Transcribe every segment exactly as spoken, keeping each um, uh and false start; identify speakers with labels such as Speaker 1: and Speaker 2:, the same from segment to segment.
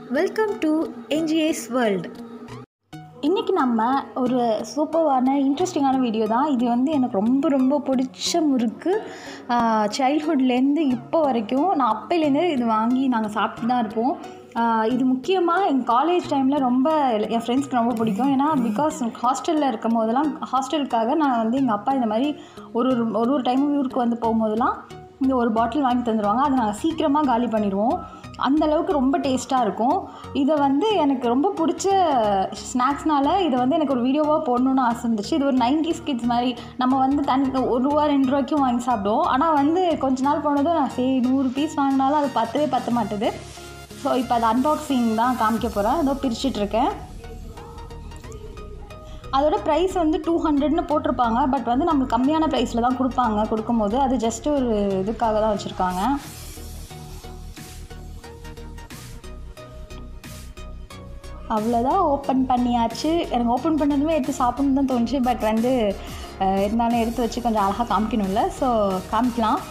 Speaker 1: Welcome to NGS world. இன்றைக்கி நம்ம ஒரு சூப்பரான இன்ட்ரெஸ்டிங்கான வீடியோ தான். இது வந்து எனக்கு ரொம்ப ரொம்ப பிடிச்ச முறுக்கு. சைல்ட்ஹுட்லேருந்து இப்போ வரைக்கும் நான் அப்போலேருந்து இது வாங்கி நாங்கள் சாப்பிட்டு தான் இருப்போம். இது முக்கியமாக எங்கள் காலேஜ் டைமில் ரொம்ப என் ஃப்ரெண்ட்ஸ்க்கு ரொம்ப பிடிக்கும். ஏன்னா பிகாஸ் ஹாஸ்டலில் இருக்கும் போதெல்லாம் ஹாஸ்டலுக்காக நான் வந்து எங்கள் அப்பா இந்த மாதிரி ஒரு ஒரு ஒரு ஒரு டைமும் ஊருக்கு வந்து போகும்போதெல்லாம் இந்த ஒரு பாட்டில் வாங்கி தந்துடுவாங்க. அதை நாங்கள் சீக்கிரமாக காலி பண்ணிடுவோம். அந்தளவுக்கு ரொம்ப டேஸ்ட்டாக இருக்கும். இதை வந்து எனக்கு ரொம்ப பிடிச்ச ஸ்நாக்ஸ்னால் இதை வந்து எனக்கு ஒரு வீடியோவாக போடணுன்னு ஆசை இருந்துச்சு. இது ஒரு நைன்டீஸ் கிட்ஸ் மாதிரி நம்ம வந்து தனி ஒரு ரூபா ரெண்டு ரூபாய்க்கும் வாங்கி சாப்பிடுவோம். ஆனால் வந்து கொஞ்ச நாள் போனதும் நான் சரி நூறு பீஸ் வாங்கினாலும் அது பத்தவே பற்ற மாட்டுது. ஸோ இப்போ அது அன்பாக்சிங் தான் காமிக்க போகிறேன். அதோ பிரிச்சுட்ருக்கேன். அதோட ப்ரைஸ் வந்து டூ ஹண்ட்ரட்னு போட்டிருப்பாங்க. பட் வந்து நம்மளுக்கு கம்மியான ப்ரைஸில் தான் கொடுப்பாங்க. கொடுக்கும்போது அது ஜஸ்ட்டு ஒரு இதுக்காக தான் வச்சுருக்காங்க. அவ்வளோதான், ஓப்பன் பண்ணியாச்சு. எனக்கு ஓப்பன் பண்ணதுமே எடுத்து சாப்பிட்ணும் தான் தோணுச்சு. பட் வந்து இருந்தாலும் எடுத்து வச்சு கொஞ்சம் அழகாக காமிக்கணும்ல, ஸோ காமிக்கலாம்.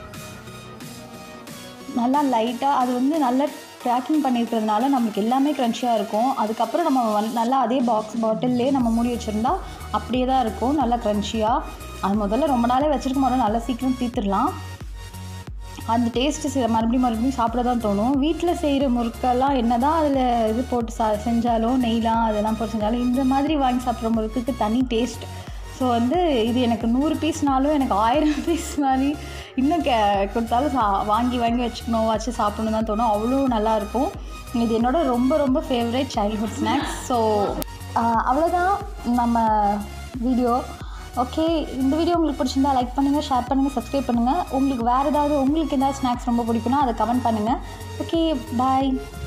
Speaker 1: நல்லா லைட்டாக அது வந்து நல்லா பேக்கிங் பண்ணியிருக்கிறதுனால நம்மளுக்கு எல்லாமே க்ரன்ச்சியாக இருக்கும். அதுக்கப்புறம் நம்ம நல்லா அதே பாக்ஸ் பாட்டில்லே நம்ம மூடி வச்சுருந்தா அப்படியே தான் இருக்கும், நல்லா க்ரன்ச்சியாக. அது முதல்ல ரொம்ப நாளே வச்சுருக்கும் போது நல்லா சீக்கிரம் தீர்த்துடலாம். அந்த டேஸ்ட்டு சில மறுபடியும் மறுபடியும் சாப்பிட தான் தோணும். வீட்டில் செய்கிற முறுக்கெல்லாம் என்ன தான் அதில் இது போட்டு சா செஞ்சாலும் நெய்லாம் அதெல்லாம் போட்டு செஞ்சாலும் இந்த மாதிரி வாங்கி சாப்பிட்ற முறுக்குக்கு தனி டேஸ்ட். ஸோ வந்து இது எனக்கு நூறு பீஸ்னாலும் எனக்கு ஆயிரம் பீஸ் மாதிரி இன்னும் கே கொடுத்தாலும் சா வாங்கி வாங்கி வச்சுக்கணும் வச்சு சாப்பிட்ணும் தான் தோணும். அவ்வளோ நல்லாயிருக்கும். இது என்னோட ரொம்ப ரொம்ப ஃபேவரட் சைல்ட்ஹுட் ஸ்நாக்ஸ். ஸோ அவ்வளோதான் நம்ம வீடியோ. ஓகே, இந்த வீடியோ உங்களுக்கு பிடிச்சிருந்தா லைக் பண்ணுங்கள், ஷேர் பண்ணுங்கள், சப்ஸ்கிரைப் பண்ணுங்கள். உங்களுக்கு வேறு ஏதாவது உங்களுக்கு ஏதாவது ஸ்நாக்ஸ் ரொம்ப பிடிக்குன்னா அதை கமெண்ட் பண்ணுங்கள். ஓகே, பாய்.